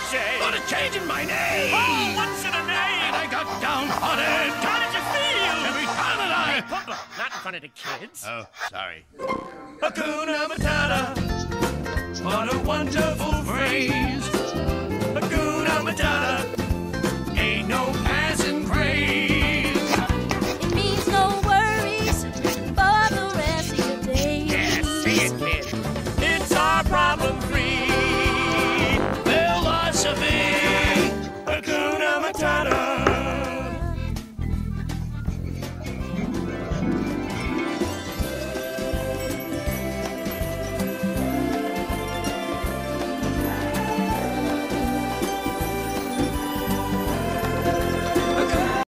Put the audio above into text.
shame. What a change in my name! Oh, what's in a name? And I got downhearted. How did you feel? Every time that I... Papa, not in front of the kids. Oh, sorry. Hakuna Matata, what a wonderful phrase.